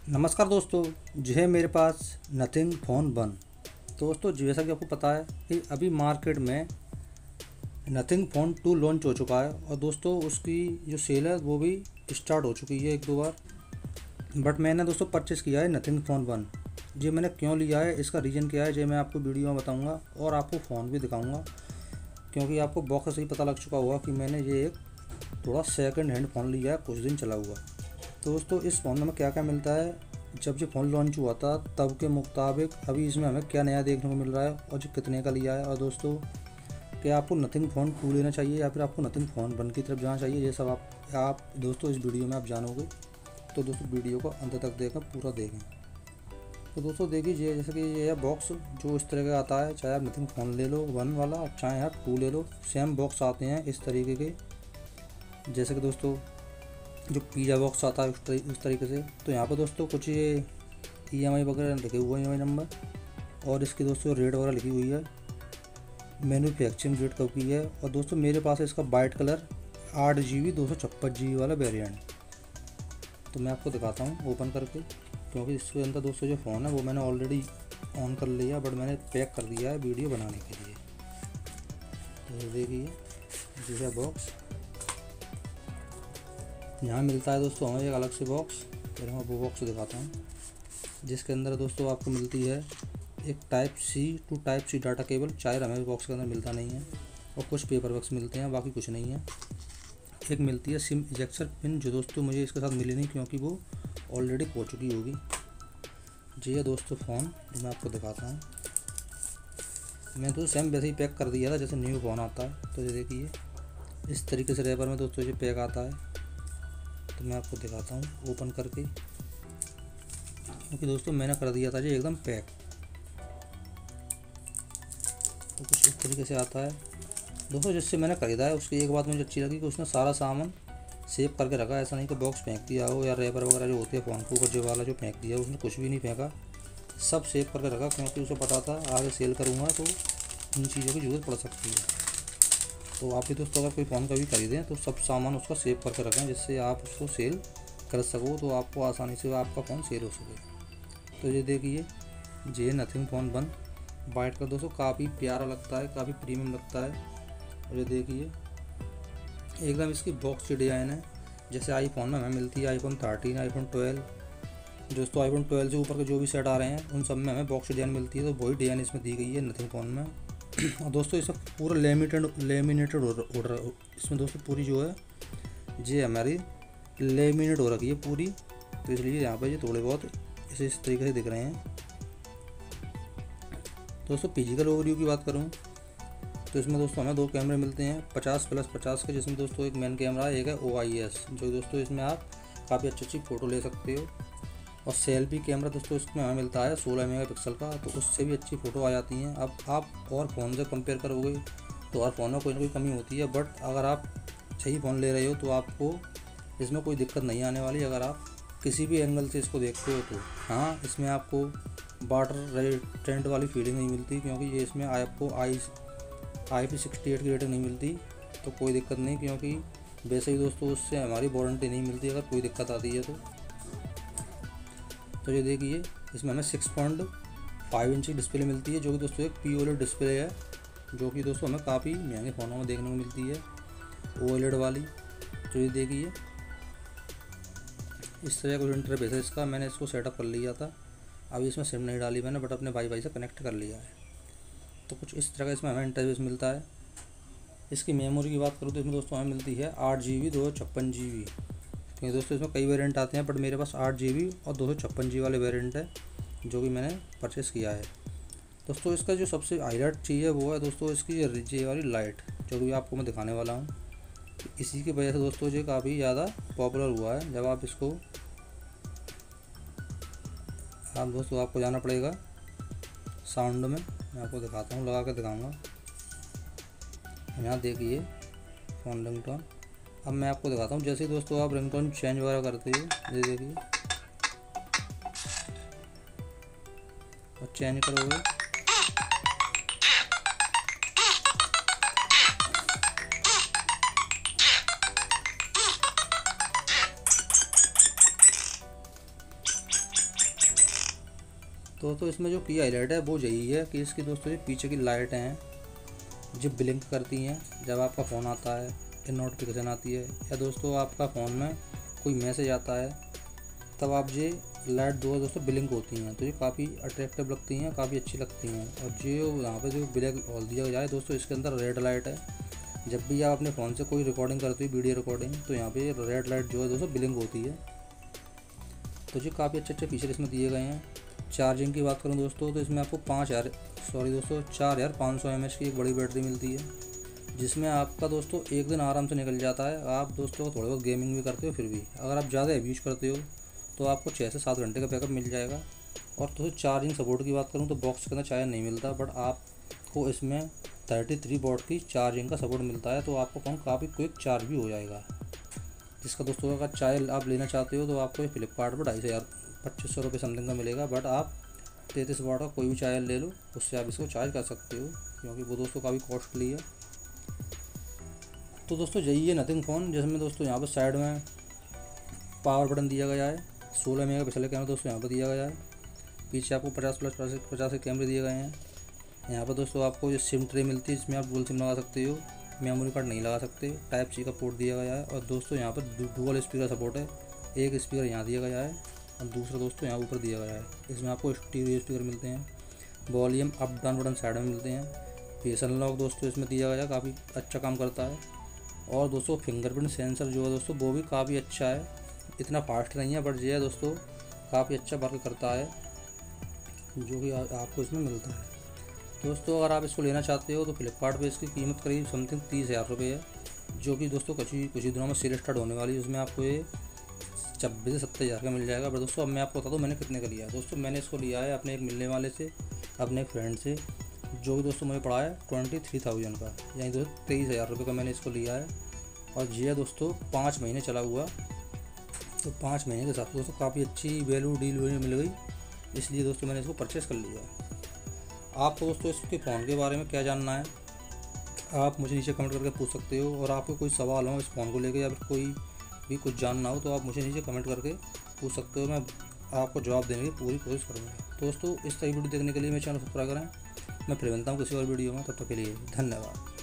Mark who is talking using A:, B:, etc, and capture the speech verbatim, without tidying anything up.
A: नमस्कार दोस्तों, जो है मेरे पास नथिंग फ़ोन वन। दोस्तों जैसा कि आपको पता है कि अभी मार्केट में नथिंग फ़ोन टू लॉन्च हो चुका है और दोस्तों उसकी जो सेल है वो भी स्टार्ट हो चुकी है एक दो बार। बट मैंने दोस्तों परचेज़ किया है नथिंग फ़ोन वन। जी मैंने क्यों लिया है, इसका रीज़न क्या है, जो मैं आपको वीडियो में बताऊँगा और आपको फ़ोन भी दिखाऊँगा, क्योंकि आपको बॉक्स से ही पता लग चुका होगा कि मैंने ये एक थोड़ा सेकंड हैंड फ़ोन लिया है, कुछ दिन चला हुआ। तो दोस्तों इस फ़ोन में क्या क्या मिलता है, जब ये फ़ोन लॉन्च हुआ था तब के मुताबिक अभी इसमें हमें क्या नया देखने को मिल रहा है और जो कितने का लिया है, और दोस्तों क्या आपको नथिंग फ़ोन टू लेना चाहिए या फिर आपको नथिंग फ़ोन वन की तरफ जाना चाहिए, ये सब आप आप दोस्तों इस वीडियो में आप जानोगे। तो दोस्तों वीडियो को अंत तक देखें, पूरा देखें। तो दोस्तों देखिए, जैसे कि ये है बॉक्स जो इस तरह का आता है, चाहे आप नथिंग फ़ोन ले लो वन वाला, चाहे आप टू ले लो, सेम बॉक्स आते हैं इस तरीके के। जैसे कि दोस्तों जो पिज़्ज़ा बॉक्स आता है उस तरी, उस तरीके से। तो यहाँ पर दोस्तों कुछ ये ई एम आई वगैरह लिखे हुए हैं, ई एम आई नंबर, और इसकी दोस्तों रेट वगैरह लिखी हुई है, मैन्युफैक्चरिंग डेट कब की है। और दोस्तों मेरे पास है इसका वाइट कलर आठ जी बी दो सौ छप्पन जी बी वाला वेरिएंट। तो मैं आपको दिखाता हूँ ओपन करके, क्योंकि इसके अंदर दोस्तों जो फ़ोन है वो मैंने ऑलरेडी ऑन कर लिया, बट मैंने पैक कर दिया है वीडियो बनाने के लिए। तो देखिए जो है बॉक्स यहाँ मिलता है दोस्तों हमें एक अलग से बॉक्स। फिर मैं वो बॉक्स दिखाता हूँ, जिसके अंदर दोस्तों आपको मिलती है एक type C two type C data cable. Charger हमें बॉक्स के अंदर मिलता नहीं है, और कुछ पेपर वर्क्स मिलते हैं, बाकी कुछ नहीं है। एक मिलती है सिम इजेक्शन पिन, जो दोस्तों मुझे इसके साथ मिली नहीं क्योंकि वो ऑलरेडी हो चुकी होगी। जी है दोस्तों फ़ोन, जो मैं आपको दिखाता हूँ। मैं तो सेम वैसे ही पैक कर दिया था जैसे न्यू फ़ोन आता है। तो ये देखिए इस तरीके से रैपर में दोस्तों ये पैक आता है। तो मैं आपको दिखाता हूँ ओपन करके, क्योंकि दोस्तों मैंने कर दिया था जी एकदम पैक। तो कुछ इस तरीके से आता है दोस्तों। जिससे मैंने खरीदा है उसकी एक बात मुझे अच्छी लगी कि उसने सारा सामान सेव करके रखा। ऐसा नहीं कि बॉक्स फेंक दिया हो या रैपर वगैरह जो होते हैं फ़ोन के ऊपर जो वाला जो फेंक दिया, उसने कुछ भी नहीं फेंका, सब सेव करके रखा, क्योंकि उसे पता था आगे सेल करूँगा तो इन चीज़ों की ज़रूरत पड़ सकती है। तो आप भी दोस्तों अगर कोई फ़ोन कभी खरीदें तो सब सामान उसका सेव करके रखें, जिससे आप उसको सेल कर सको, तो आपको आसानी से आपका फ़ोन सेल हो सके। तो ये देखिए जे नथिंग फ़ोन वन वाइट का दोस्तों काफ़ी प्यारा लगता है, काफ़ी प्रीमियम लगता है। और ये देखिए एकदम इसकी बॉक्स की डिज़ाइन है जैसे आईफोन में हमें मिलती है, आईफोन थर्टीन, आईफोन ट्वेल्व। दोस्तों आईफोन ट्वेल्व से ऊपर के जो भी सेट आ रहे हैं उन सब में हमें बॉक्स डिज़ाइन मिलती है, तो वही डिज़ाइन इसमें दी गई है नथिंग फ़ोन में। और दोस्तों इसमें पूरा लेमिनेटेड लेमिनेटेड ऑर्डर, इसमें दोस्तों पूरी जो है ये हमारी लेमिनेट हो रखी है पूरी, तो इसलिए यहाँ पर ये थोड़े बहुत इसे इस तरीके से दिख रहे हैं। दोस्तों फिजिकल ओवरव्यू की बात करूँ तो इसमें दोस्तों हमें दो कैमरे मिलते हैं पचास प्लस पचास के, जिसमें दोस्तों एक मेन कैमरा है, एक है ओ आई एस, जो दोस्तों इसमें आप काफ़ी अच्छी अच्छी फ़ोटो ले सकते हो। और सेल्फी कैमरा दोस्तों इसमें हमें मिलता है सोलह मेगापिक्सल का, तो उससे भी अच्छी फ़ोटो आ जाती हैं। अब आप और फ़ोन से कंपेयर करोगे तो हर फ़ोन में कोई ना कोई कमी होती है, बट अगर आप सही फ़ोन ले रहे हो तो आपको इसमें कोई दिक्कत नहीं आने वाली, अगर आप किसी भी एंगल से इसको देखते हो तो। हाँ, इसमें आपको वाटर रेजिस्टेंट वाली फीलिंग नहीं मिलती, क्योंकि ये इसमें आपको I I P sixty eight की रेटिंग नहीं मिलती, तो कोई दिक्कत नहीं, क्योंकि वैसे ही दोस्तों उससे हमारी वारंटी नहीं मिलती अगर कोई दिक्कत आती है तो। तो ये देखिए इसमें हमें सिक्स पॉइंट फाइव इंच की डिस्प्ले मिलती है, जो कि दोस्तों एक पी ओलेड डिस्प्ले है, जो कि दोस्तों हमें काफ़ी महंगे फ़ोनों में देखने को मिलती है ओ एल ई डी वाली। तो ये देखिए इस तरह का इंटरफेस है इसका। मैंने इसको सेटअप कर लिया था, अभी इसमें सिम नहीं डाली मैंने, बट अपने भाई भाई से कनेक्ट कर लिया है। तो कुछ इस तरह का इसमें हमें इंटरफेस मिलता है। इसकी मेमोरी की बात करूँ तो इसमें दोस्तों हमें मिलती है आठ जी बी दो सौ छप्पन जी बी, क्योंकि दोस्तों इसमें कई वेरिएंट आते हैं, बट मेरे पास आठ जी बी और दो सौ छप्पन जी वाले वेरिएंट है, जो कि मैंने परचेज़ किया है। दोस्तों इसका जो सबसे हाईलाइट चीज़ है वो है दोस्तों इसकी ये वाली लाइट, जो कि आपको मैं दिखाने वाला हूँ। इसी की वजह से दोस्तों ये काफ़ी ज़्यादा पॉपुलर हुआ है। जब आप इसको आप दोस्तों आपको जाना पड़ेगा साउंड में, मैं आपको दिखाता हूँ, लगा कर दिखाऊँगा। यहाँ देखिए फ़ोन रिंगटोन, अब मैं आपको दिखाता हूँ। जैसे दोस्तों आप रिंगटोन चेंज वगैरह करते हो, ये देखिए और चेंज करोगे दोस्तों इसमें जो की हाईलाइट है वो यही है कि इसकी दोस्तों ये पीछे की लाइटें हैं जो ब्लिंक करती हैं जब आपका फ़ोन आता है या नोटिफिकेशन आती है, या दोस्तों आपका फ़ोन में कोई मैसेज आता है, तब आप ये लाइट दो दोस्तों ब्लिंक होती हैं। तो ये काफ़ी अट्रैक्टिव लगती हैं, काफ़ी अच्छी लगती हैं। और जो यहाँ पे जो ब्लैक हॉल दिया जाए दोस्तों, इसके अंदर रेड लाइट है। जब भी आप अपने फ़ोन से कोई रिकॉर्डिंग करते हो, वीडियो रिकॉर्डिंग, तो यहाँ पे रेड लाइट जो है दोस्तों ब्लिंक होती है। तो जी काफ़ी अच्छे अच्छे फीचर इसमें दिए गए हैं। चार्जिंग की बात करूँ दोस्तों, तो इसमें आपको पाँच हज़ार सॉरी दोस्तों चार हज़ार पाँच सौ एम एच की एक बड़ी बैटरी मिलती है, जिसमें आपका दोस्तों एक दिन आराम से निकल जाता है। आप दोस्तों थोड़े बहुत गेमिंग भी करते हो, फिर भी अगर आप ज़्यादा यूज करते हो तो आपको छः से सात घंटे का बैकअप मिल जाएगा। और दोस्तों चार्जिंग सपोर्ट की बात करूँ तो बॉक्स के अंदर चार्जर नहीं मिलता, बट आपको इसमें थर्टी थ्री वॉट की चार्जिंग का सपोर्ट मिलता है। तो आपका फ़ोन काफ़ी क्विक चार्ज भी हो जाएगा। जिसका दोस्तों अगर चार्जर आप लेना चाहते हो तो आपको ये फ्लिपकार्ट पर ढाई से हज़ार पच्चीस सौ रुपये समथिंग का मिलेगा, बट आप तैंतीस वाट का कोई भी चार्जर ले लो, उससे आप इसको चार्ज कर सकते हो, क्योंकि वो दोस्तों काफ़ी कॉस्टली है। तो दोस्तों यही है नथिंग फ़ोन, जिसमें दोस्तों यहाँ पर साइड में पावर बटन दिया गया है। सोलह मेगा पिक्सल कैमरा दोस्तों यहाँ पर दिया गया है। पीछे आपको पचास प्लस पचास के कैमरे दिए गए हैं। यहाँ पर दोस्तों आपको जो सिम ट्रे मिलती है, जिसमें आप डुअल सिम लगा सकते हो, मेमोरी कार्ड नहीं लगा सकते। टाइप सी का पोर्ट दिया गया है। और दोस्तों यहाँ पर डुअल स्पीकर सपोर्ट है। एक स्पीकर यहाँ दिया गया है और दूसरा दोस्तों यहाँ ऊपर दिया गया है। इसमें आपको स्टीरियो स्पीकर मिलते हैं। Volume up down button side में मिलते हैं। फेस अनलॉक दोस्तों इसमें दिया गया, काफ़ी अच्छा काम करता है। और दोस्तों फिंगरप्रिंट सेंसर जो है दोस्तों वो भी काफ़ी अच्छा है, इतना फास्ट नहीं है, बट ये है दोस्तों काफ़ी अच्छा वर्क करता है, जो कि आपको इसमें मिलता है। दोस्तों अगर आप इसको लेना चाहते हो तो फ्लिपकार्ट पे इसकी कीमत करीब समथिंग तीस हज़ार रुपये है, जो कि दोस्तों कुछ ही कुछ ही दिनों में सेल स्टार्ट होने वाली है। उसमें आपको ये छब्बीस से सत्तर हज़ार का मिल जाएगा। पर दोस्तों अब मैं आपको बता दूँ मैंने कितने का लिया है। दोस्तों मैंने इसको लिया है अपने एक मिलने वाले से, अपने एक फ्रेंड से, जो कि दोस्तों मुझे पड़ा है ट्वेंटी थ्री थाउजेंड का, यानी दोस्तों तेईस हज़ार रुपये का मैंने इसको लिया है। और ये है दोस्तों पाँच महीने चला हुआ, तो पाँच महीने के हिसाब से दोस्तों काफ़ी अच्छी वैल्यू डील मिल गई, इसलिए दोस्तों मैंने इसको परचेज़ कर लिया है। आपको दोस्तों इसके फ़ोन के बारे में क्या जानना है, आप मुझे नीचे कमेंट करके पूछ सकते हो। और आपको कोई सवाल हो इस फ़ोन को लेकर या फिर कोई भी कुछ जानना हो तो आप मुझे नीचे कमेंट करके पूछ सकते हो, मैं आपको जवाब देने की पूरी कोशिश करूँगा। दोस्तों इस तरह वीडियो देखने के लिए मेरे चैनल सब्सक्राइब करें। मैं फिर मिलता हूँ किसी और वीडियो में, तब तक के लिए धन्यवाद।